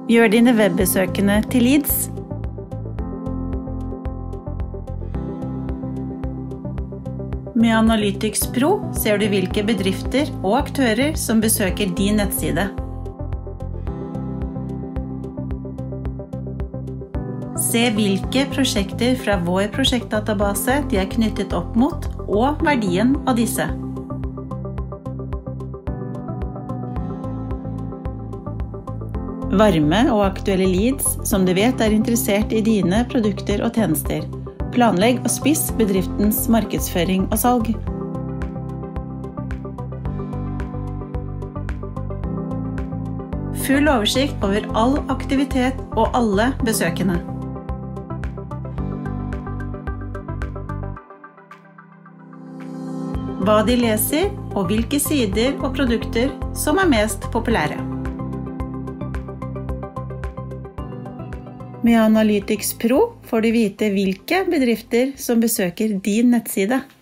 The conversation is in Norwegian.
Gjør dine webbesøkende til leads. Med Analytics Pro ser du hvilke bedrifter og aktører som besøker din nettside. Se hvilke prosjekter fra vår prosjektdatabase de er knyttet opp mot, og verdien av disse. Varme og aktuelle leads som du vet er interessert i dine produkter og tjenester. Planlegg og spiss bedriftens markedsføring og salg. Full oversikt over all aktivitet og alle besøkende. Hva de leser, og hvilke sider og produkter som er mest populære. Med Analytics Pro får du vite hvilke bedrifter som besøker din nettside.